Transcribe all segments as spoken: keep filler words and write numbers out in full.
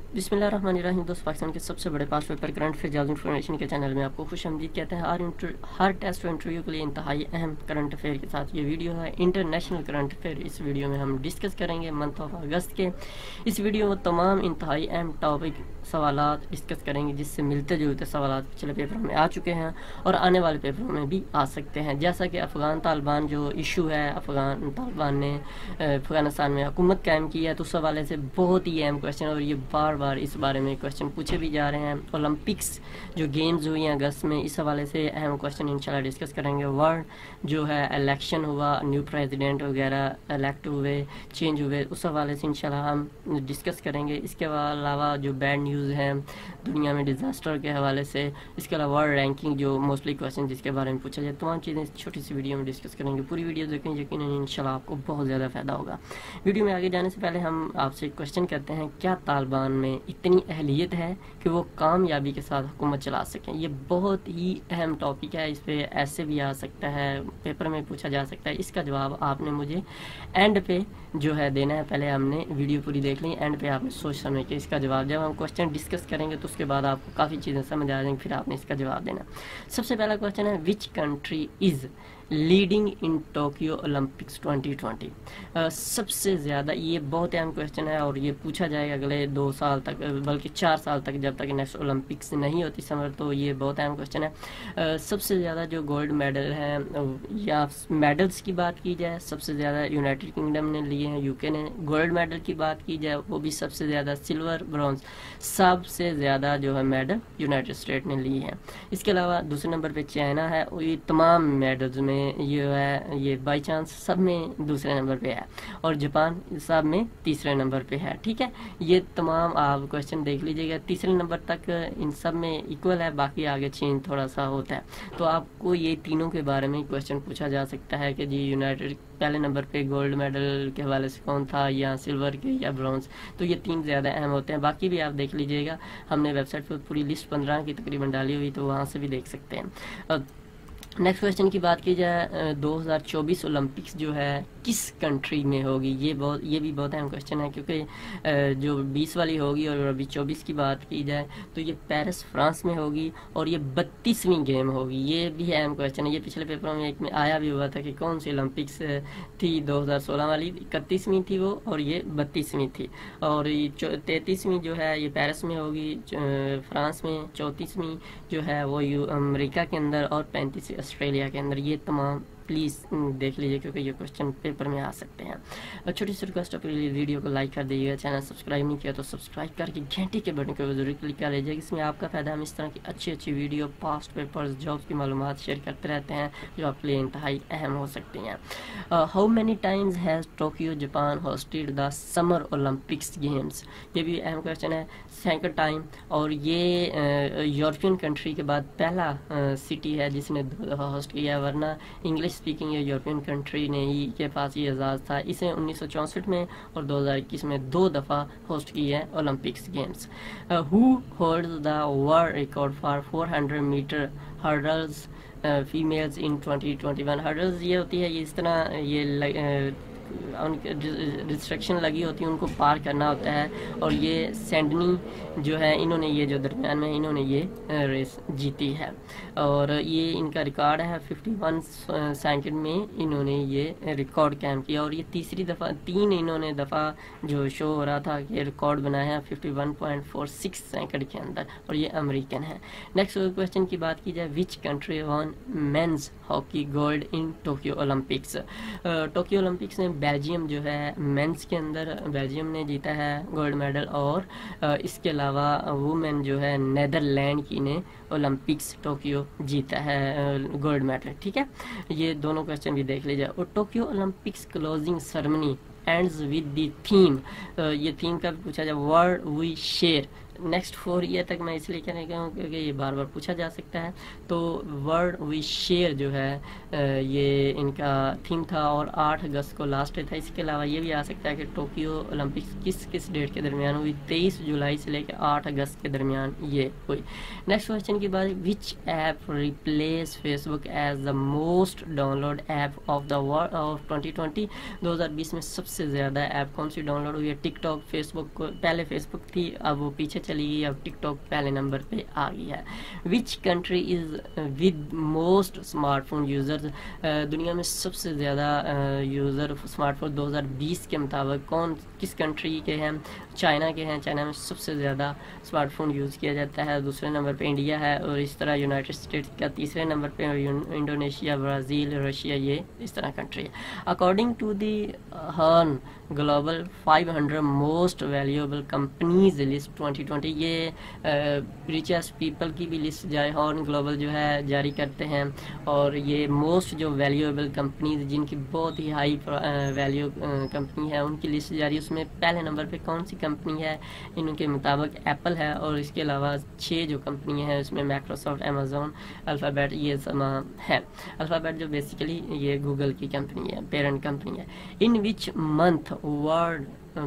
बिस्मिल्लाहिर्रहमानिर्रहीम। दोस्त, पाकिस्तान के सबसे बड़े pass paper current affair job information के चैनल में आपको खुश आमदीद कहते हैं। हर हर टेस्ट और इंटरव्यू के लिए इंतहाई अहम करंट अफेयर के साथ ये वीडियो है, इंटरनेशनल करंट अफेयर। इस वीडियो में हम डिस्कस करेंगे मंथ ऑफ अगस्त के। इस वीडियो में तमाम इंतहाई अहम टॉपिक सवालात डिस्कस करेंगे, जिससे मिलते जुलते सवालात पिछले पेपरों में आ चुके हैं और आने वाले पेपरों में भी आ सकते हैं। जैसा कि अफ़गान तालिबान जो इशू है, अफ़गान तालिबान ने अफ़गानिस्तान में हुकूमत कायम की है, तो उस हवाले से बहुत ही अहम क्वेश्चन और ये बार बार इस बारे में क्वेश्चन पूछे भी जा रहे हैं। ओलंपिक्स जो गेम्स हुई हैं अगस्त में, इस हवाले से अहम क्वेश्चन इंशाल्लाह डिस्कस करेंगे। वर्ल्ड जो है इलेक्शन हुआ, न्यू प्रेसिडेंट वगैरह इलेक्ट हुए, चेंज हुए, उस हवाले से इंशाल्लाह हम डिस्कस करेंगे। इसके अलावा जो बैड न्यूज़ हैं दुनिया में डिज़ास्टर के हवाले से, इसके अलावा वर्ल्ड रैंकिंग जो मोस्टली क्वेश्चन जिसके बारे में पूछा जाए, तमाम चीज़ें इस छोटी सी वीडियो में डिस्कस करेंगे। पूरी वीडियो देखें, यकीनन इंशाल्लाह आपको बहुत ज़्यादा फ़ायदा होगा। वीडियो में आगे जाने से पहले हम आपसे एक क्वेश्चन करते हैं, क्या तालिबान में इतनी अहलियत है कि वो कामयाबी के साथ हुकूमत चला सकें? ये बहुत ही अहम टॉपिक है, इस पर ऐसे भी आ सकता है, पेपर में पूछा जा सकता है। इसका जवाब आपने मुझे एंड पे जो है देना है। पहले हमने वीडियो पूरी देख ली, एंड पे आपने सोच समझ के इसका जवाब, जब हम क्वेश्चन डिस्कस करेंगे तो उसके बाद आपको काफ़ी चीज़ें समझ आ जाएंगी, फिर आपने इसका जवाब देना। सबसे पहला क्वेश्चन है, which country is leading in Tokyo Olympics twenty twenty? सबसे ज़्यादा, ये बहुत अहम क्वेश्चन है और ये पूछा जाएगा अगले दो साल तक, बल्कि चार साल तक, जब तक नेक्स्ट ओलंपिक्स नहीं होती समर, तो ये बहुत अहम क्वेश्चन है। uh, सबसे ज़्यादा जो गोल्ड मेडल हैं, या मेडल्स की बात की जाए, सबसे ज़्यादा यूनाइटेड किंगडम ने लिए हैं, यूके ने। गोल्ड मेडल की बात की जाए, वो भी सबसे ज़्यादा, सिल्वर ब्रॉन्ज सबसे ज़्यादा जो है मेडल यूनाइटेड स्टेट ने लिए हैं। इसके अलावा दूसरे नंबर पे चाइना है, ये तमाम मेडल्स में ये है, ये बाई चांस सब में दूसरे नंबर पे है, और जापान सब में तीसरे नंबर पे है। ठीक है, ये तमाम आप क्वेश्चन देख लीजिएगा, तीसरे नंबर तक इन सब में इक्वल है, बाकी आगे चेंज थोड़ा सा होता है। तो आपको ये तीनों के बारे में क्वेश्चन पूछा जा सकता है कि जी यूनाइटेड पहले नंबर पे गोल्ड मेडल के हवाले से कौन था, या सिल्वर के या ब्रॉन्ज, तो ये तीन ज़्यादा अहम होते हैं। बाकी भी आप देख लीजिएगा, हमने वेबसाइट पर पूरी लिस्ट पंद्रह की तकरीबन डाली हुई, तो वहाँ से भी देख सकते हैं। नेक्स्ट क्वेश्चन की बात की जाए, दो हज़ार चौबीस ओलंपिक्स जो है किस कंट्री में होगी? ये बहुत ये भी बहुत अहम क्वेश्चन है, क्योंकि जो बीस वाली होगी और अभी चौबीस की बात की जाए तो ये पेरिस फ्रांस में होगी, और ये बत्तीसवीं गेम होगी। ये भी अहम क्वेश्चन है, ये पिछले पेपरों में एक में आया भी हुआ था कि कौन सी ओलंपिक्स थी, दो हज़ार सोलह वाली इकतीसवीं थी वो, और ये बत्तीसवीं थी। और ये तैंतीसवीं जो है ये पेरिस में होगी, फ्रांस में। चौंतीसवीं जो है वो अमेरिका के अंदर, और पैंतीसवीं ऑस्ट्रेलिया के अंदर। ये तमाम प्लीज़ देख लीजिए, क्योंकि ये क्वेश्चन पेपर में आ सकते हैं। छोटी सी रिक्वेस्ट है, वीडियो को लाइक कर दीजिएगा, चैनल सब्सक्राइब नहीं किया तो सब्सक्राइब करके घंटे के बटन को जरूर क्लिक कर लीजिएगा। इसमें आपका फ़ायदा, हम इस तरह की अच्छी अच्छी वीडियो, पास्ट पेपर्स, जॉब्स की मालूमात शेयर करते रहते हैं, जो आपके लिए इंतहाई अहम हो सकती हैं। How many times has Tokyo Japan hosted the summer Olympics games? ये भी अहम क्वेश्चन है, सेकंड टाइम, और ये यूरोपियन कंट्री के बाद पहला सिटी है जिसने होस्ट किया, वरना इंग्लिश स्पीकिंग यूरोपियन कंट्री ने ही के पास ये एजाज़ था। इसे उन्नीस सौ चौंसठ में और दो हज़ार इक्कीस में दो दफ़ा होस्ट की है Olympics games. Who holds the world record for four hundred metre hurdles females in twenty twenty one? Hurdles ये होती है, ये इस तरह ये uh, उनके रिस्ट्रिक्शन लगी होती है, उनको पार करना होता है, और ये सैंडनी जो है, इन्होंने ये जो दरमियान में इन्होंने ये रेस जीती है, और ये इनका रिकॉर्ड है। इक्यावन सेकंड में इन्होंने ये रिकॉर्ड कायम किया, और ये तीसरी दफ़ा, तीन इन्होंने दफ़ा जो शो हो रहा था कि रिकॉर्ड बनाया है इक्यावन पॉइंट फोर सिक्स सेकंड के अंदर, और ये अमेरिकन है। नेक्स्ट क्वेश्चन की बात की जाए, which country won men's hockey gold in Tokyo Olympics? Tokyo Olympics में बेल्जियम जो है मेंस के अंदर बेल्जियम ने जीता है गोल्ड मेडल, और इसके अलावा वुमेन जो है नेदरलैंड की ने ओलंपिक्स टोक्यो जीता है गोल्ड मेडल। ठीक है, ये दोनों क्वेश्चन भी देख लीजिए। और Tokyo Olympics closing ceremony ends with the theme, ये थीम का भी पूछा जाए, world we share next four year تک میں اس لیے کہنے گیا ہوں کیونکہ یہ بار بار پوچھا جا سکتا ہے. تو ورلڈ وی شیئر جو ہے یہ ان کا تھیم تھا اور آٹھ اگست کو لاسٹ ڈے تھا. اس کے علاوہ یہ بھی آ سکتا ہے کہ ٹوکیو اولمپکس کس کس ڈیٹ کے درمیان ہوئی. تیئیس جولائی سے لے کے آٹھ اگست کے درمیان یہ ہوئی. نیکسٹ کوشچن کی بات, which app replace Facebook as the most download app of the world of twenty twenty. دو ہزار بیس میں سب سے زیادہ ایپ کون سی ڈاؤن لوڈ ہوئی ہے؟ ٹک ٹاک. فیس بک کو پہلے فیس بک تھی, اب وہ پیچھے چلی گئی, اب ٹک ٹاک پہلے نمبر پہ آ گئی ہے. Which country is with most smart phone users. دنیا میں سب سے زیادہ یوزر اسمارٹ فون دو ہزار بیس کے مطابق کون کس کنٹری کے ہیں؟ چائنا کے ہیں. چائنا میں سب سے زیادہ اسمارٹ فون یوز کیا جاتا ہے. دوسرے نمبر پہ انڈیا ہے, اور اس طرح یونائٹڈ اسٹیٹس کا تیسرے نمبر پہ انڈونیشیا, برازیل, رشیا, یہ اس طرح کنٹری ہے. According to the Hurun global five hundred most valuable companies list twenty twenty, یہ ریچسٹ پیپل کی بھی لسٹ جائے ہارن گلوبل جو ہے جاری کرتے ہیں, اور یہ موسٹ جو ویلیوبل کمپنیز جن کی بہت ہی ہائی ویلیو کمپنی ہے ان کی لسٹ جاری. اس میں پہلے نمبر پہ کون سی کمپنی ہے؟ ان کے مطابق ایپل ہے, اور اس کے علاوہ چھ جو کمپنی ہیں اس میں مائکروسافٹ, امیزون, الفابیٹ, یہ سب ہے. الفابیٹ جو بیسیکلی یہ گوگل کی کمپنی ہے, پیرنٹ کمپنی ہے. In which month world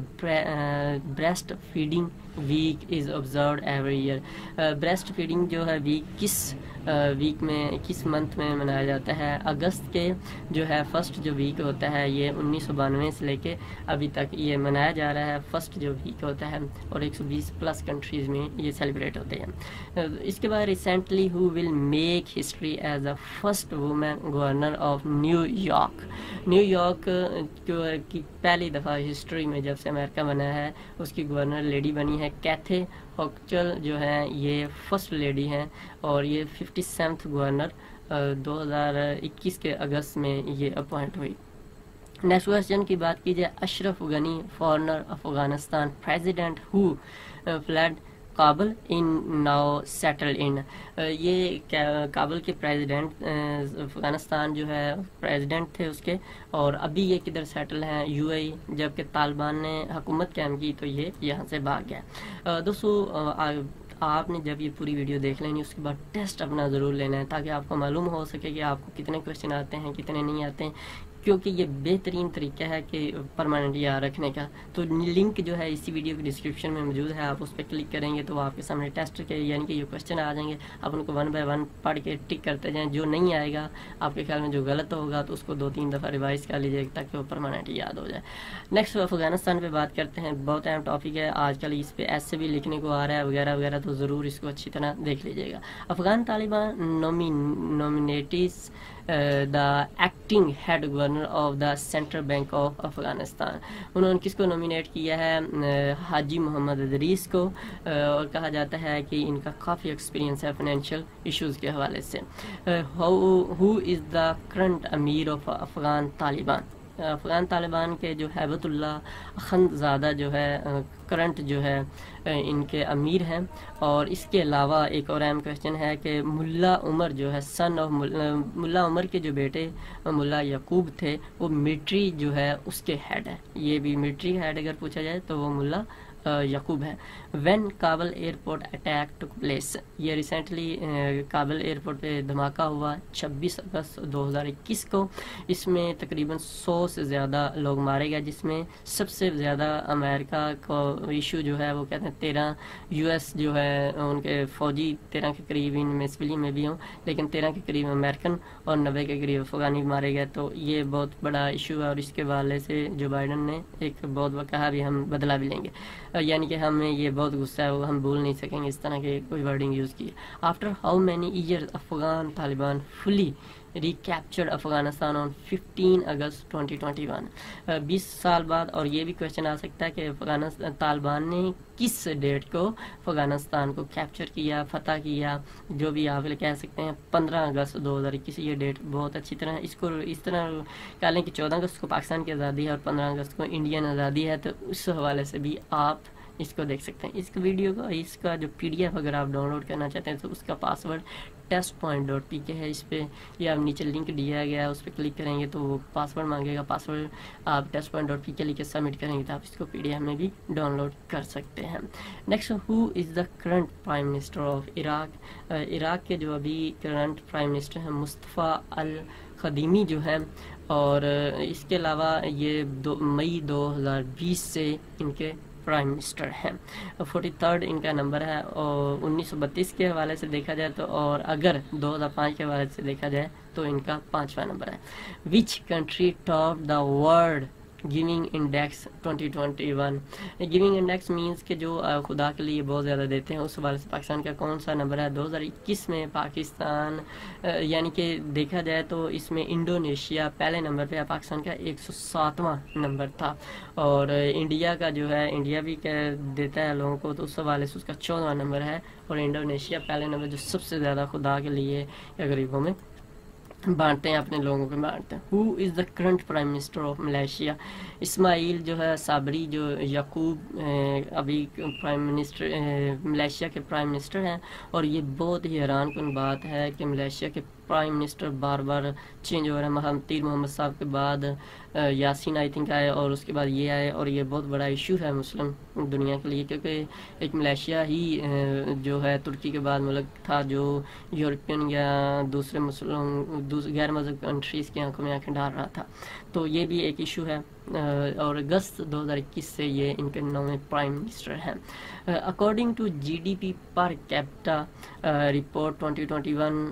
breastfeeding week is observed every year. Breastfeeding جو ہے ویک کس ویک میں کس منتھ میں منایا جاتا ہے؟ اگست کے جو ہے فرسٹ جو ویک ہوتا ہے یہ انیس سو بانوے سے لے کے ابھی تک یہ منایا جا رہا ہے. فرسٹ جو ویک ہوتا ہے, اور ایک سو بیس پلس کنٹریز میں یہ سیلیبریٹ ہوتے ہیں. اس کے بعد recently who will make history as a first woman governor of New York. New York کی پہلی دفعہ ہسٹری میں جب سے امریکہ بنا ہے اس کی گورنر لیڈی بنی ہے. کیتھے ہوچل جو ہیں یہ فرسٹ لیڈی ہیں, اور یہ ففٹی سیونتھ گورنر دو ہزار اکیس کے اگست میں یہ اپوائنٹ ہوئی. نیکسٹ کوشچن کی بات کی جائے, Ashraf Ghani former Afghanistan president who fled Kabul and now settle in. یہ کابل کے پریزیڈنٹ افغانستان جو ہے پریزیڈنٹ تھے اس کے, اور ابھی یہ کدھر سیٹل ہیں؟ U A E. جبکہ طالبان نے حکومت قائم کی تو یہ یہاں سے بھاگ گیا. دوستو آپ نے جب یہ پوری ویڈیو دیکھ لینی اس کے بعد ٹیسٹ اپنا ضرور لینا ہے تاکہ آپ کو معلوم ہو سکے کہ آپ کو کتنے کوشچن آتے ہیں کتنے نہیں آتے ہیں, کیونکہ یہ بہترین طریقہ ہے کہ پرماننٹ یاد رکھنے کا. تو لنک جو ہے اسی ویڈیو کی ڈسکرپشن میں موجود ہے, آپ اس پہ کلک کریں گے تو آپ کے سامنے ٹیسٹ کے یعنی کہ یہ کوشچن آ جائیں گے. آپ ان کو ون بائی ون پڑھ کے ٹک کرتے جائیں. جو نہیں آئے گا آپ کے خیال میں جو غلط ہوگا تو اس کو دو تین دفعہ ریوائز کر لیجیے تاکہ وہ پرماننٹ یاد ہو جائے. نیکسٹ افغانستان پہ بات کرتے ہیں. بہت اہم ٹاپک ہے آج کل, اس پہ ایسے بھی لکھنے کو آ رہا ہے وغیرہ وغیرہ, تو ضرور اس کو اچھی طرح دیکھ لیجیے گا. Afghan Taliban nominates the acting head governor of the central bank of Afghanistan. انہوں نے کس کو نومینیٹ کیا ہے؟ حاجی محمد ادریس کو, اور کہا جاتا ہے کہ ان کا کافی ایکسپیرینس ہے فائنینشیل ایشوز کے حوالے سے. Who is the current amir of Afghan Taliban. Afghan Taliban کے جو ہیبت اللہ اخند زادہ جو ہے کرنٹ جو ہے ان کے امیر ہیں. اور اس کے علاوہ ایک اور اہم کوشچن ہے کہ ملا عمر جو ہے سن آف ملا عمر کے جو بیٹے ملا یعقوب تھے وہ ملٹری جو ہے اس کے ہیڈ ہے. یہ بھی ملٹری ہیڈ اگر پوچھا جائے تو وہ ملا یعقوب ہے. When Kabul airport attack took place. یہ ریسنٹلی کابل ایئرپورٹ پہ دھماکہ ہوا چھبیس اگست دو ہزار اکیس کو. اس میں تقریباً سو سے زیادہ لوگ مارے گئے, جس میں سب سے زیادہ امریکہ کو ایشو جو ہے وہ کہتے ہیں تیرہ یو ایس جو ہے ان کے فوجی تیرہ کے قریب, ان میں سویلین میں بھی ہوں لیکن تیرہ کے قریب امریکن اور نوے کے قریب افغانی مارے گئے. تو یہ بہت بڑا ایشو ہے, اور اس کے حوالے سے جو بائیڈن نے ایک بہت کہا بھی ہم بدلا بھی لیں گے, یعنی کہ ہمیں یہ بہت غصہ ہے وہ ہم بھول نہیں سکیں گے, اس طرح کے کوئی ورڈنگ یوز کی. After how many years Afghan Taliban fully recaptured Afghanistan on fifteen August twenty twenty one. بیس سال بعد, اور یہ بھی کوشچن آ سکتا ہے کہ افغانستان طالبان نے کس ڈیٹ کو افغانستان کو کیپچر کیا, فتح کیا, جو بھی آپ کہہ سکتے ہیں پندرہ اگست دو ہزار اکیس. یہ ڈیٹ بہت اچھی طرح اس کو اس طرح کہہ لیں کہ چودہ اگست کو پاکستان کی آزادی ہے اور پندرہ اگست کو انڈین آزادی ہے, تو اس حوالے سے بھی آپ اس کو دیکھ سکتے ہیں. اس ویڈیو کا اس کا جو پی ڈی ایف اگر آپ ڈاؤن لوڈ کرنا چاہتے ہیں تو اس کا password test point dot P K ہے. اس پہ یا نیچے لنک دیا گیا ہے اس پہ کلک کریں گے تو وہ پاسورڈ مانگے گا. پاسورڈ آپ test point dot P K لکھ کے سبمٹ کریں گے تو آپ اس کو پی ڈی ایف میں بھی ڈاؤن لوڈ کر سکتے ہیں. Next, who is the current prime minister of Iraq. Iraq کے جو ابھی کرنٹ پرائم منسٹر ہیں مصطفیٰ الخدیمی جو ہیں, اور اس کے علاوہ یہ دو مئی دو ہزار بیس سے ان کے پرائم منسٹر ہیں. فورٹی تھرڈ ان کا نمبر ہے, اور انیس سو بتیس کے حوالے سے دیکھا جائے تو, اور اگر دو ہزار پانچ کے حوالے سے دیکھا جائے تو ان کا پانچواں نمبر ہے. Which country top the world giving index twenty twenty one. Giving index means کہ جو خدا کے لیے بہت زیادہ دیتے ہیں, اس حوالے سے پاکستان کا کون سا نمبر ہے. دو ہزار اکیس میں پاکستان یعنی کہ دیکھا جائے تو اس میں انڈونیشیا پہلے نمبر پہ ہے, پاکستان کا ایک سو ساتواں نمبر تھا. اور انڈیا کا جو ہے, انڈیا بھی دیتا ہے لوگوں کو, تو اس حوالے سے اس کا چودواں نمبر ہے. اور انڈونیشیا پہلے نمبر جو سب سے زیادہ خدا کے لیے یا غریبوں میں بانٹتے ہیں, اپنے لوگوں کو بانٹتے ہیں. Who is the current prime minister of Malaysia. Ismail جو ہے صابری جو یعقوب ابھی پرائم منسٹر ملیشیا کے پرائم منسٹر ہیں. اور یہ بہت ہی حیران کن بات ہے کہ ملیشیا کے پرائم منسٹر بار بار چینج ہو رہا ہے. مہاتیر محمد صاحب کے بعد یاسین آئی تھنک آئے, اور اس کے بعد یہ آئے, اور یہ بہت بڑا ایشو ہے مسلم دنیا کے لیے, کیونکہ ایک ملیشیا ہی جو ہے ترکی کے بعد ملک تھا جو یورپین یا دوسرے مسلم غیر مذہب کنٹریز کی آنکھوں میں آنکھیں ڈال رہا تھا. تو یہ بھی ایک ایشو ہے, اور اگست دو ہزار اکیس سے یہ ان کے نویں پرائم منسٹر ہیں. According to G D P per capita report twenty twenty one,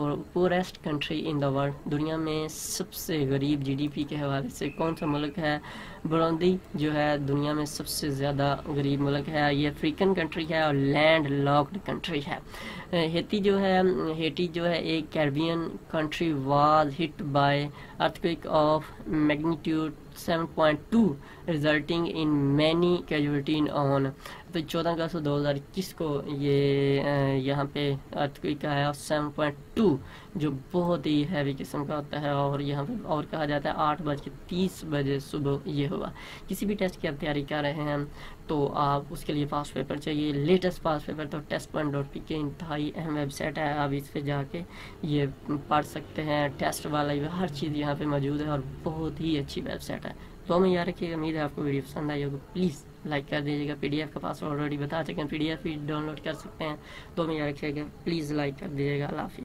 poorest country in the world, دنیا میں سب سے غریب جی ڈی پی کے حوالے سے کون سا ملک ہے. بروندی جو ہے دنیا میں سب سے زیادہ غریب ملک ہے. یہ افریقن کنٹری ہے اور لینڈ لاکڈ کنٹری ہے. ہیتی جو ہے ہیٹی جو ہے ایک Caribbean country was hit by earthquake of magnitude seven point two resulting in many casualty on. تو چودہ اگست دو ہزار اکیس کو یہ یہاں پہ ارتھکویک آیا سیون پوائنٹ ٹو, جو بہت ہی ہیوی قسم کا ہوتا ہے. اور یہاں پہ اور کہا جاتا ہے آٹھ بج کے تیس بجے صبح یہ ہوا. کسی بھی ٹیسٹ کی آپ تیاری کر رہے ہیں تو آپ اس کے لیے پاس پیپر چاہیے, لیٹسٹ پاس پیپر, تو test point dot P K انتہائی اہم ویب سائٹ ہے. آپ اس پہ جا کے یہ پڑھ سکتے ہیں. ٹیسٹ والا ہر چیز یہاں پہ موجود ہے, اور بہت ہی اچھی ویب سائٹ ہے. تو میں یاد رکھیے, امید ہے آپ کو ویڈیو پسند آئی ہوگی. پلیز لائک کر دیجیے گا. پی ڈی ایف کا پاسورڈ آلریڈی بتا چکے ہیں, پی ڈی ایف بھی ڈاؤن لوڈ کر سکتے ہیں. تو میں یاد رکھیے گا, پلیز لائک کر دیجیے گا. اللہ حافظ.